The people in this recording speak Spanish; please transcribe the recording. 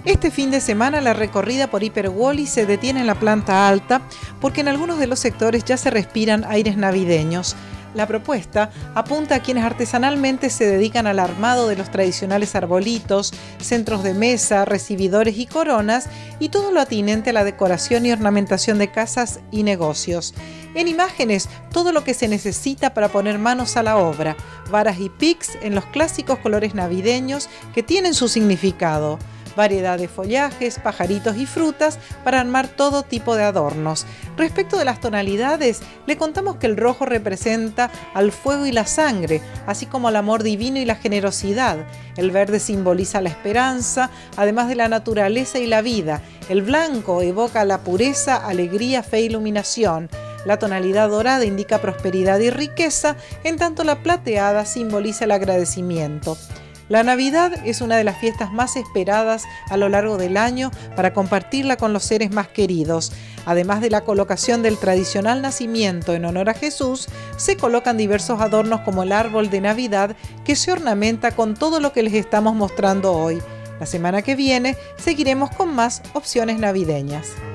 Este fin de semana la recorrida por Hiperwallis se detiene en la planta alta porque en algunos de los sectores ya se respiran aires navideños. La propuesta apunta a quienes artesanalmente se dedican al armado de los tradicionales arbolitos, centros de mesa, recibidores y coronas y todo lo atinente a la decoración y ornamentación de casas y negocios. En imágenes, todo lo que se necesita para poner manos a la obra, varas y pics en los clásicos colores navideños que tienen su significado. Variedad de follajes, pajaritos y frutas para armar todo tipo de adornos. Respecto de las tonalidades, le contamos que el rojo representa al fuego y la sangre, así como al amor divino y la generosidad. El verde simboliza la esperanza, además de la naturaleza y la vida. El blanco evoca la pureza, alegría, fe e iluminación. La tonalidad dorada indica prosperidad y riqueza, en tanto la plateada simboliza el agradecimiento. La Navidad es una de las fiestas más esperadas a lo largo del año para compartirla con los seres más queridos. Además de la colocación del tradicional nacimiento en honor a Jesús, se colocan diversos adornos como el árbol de Navidad que se ornamenta con todo lo que les estamos mostrando hoy. La semana que viene seguiremos con más opciones navideñas.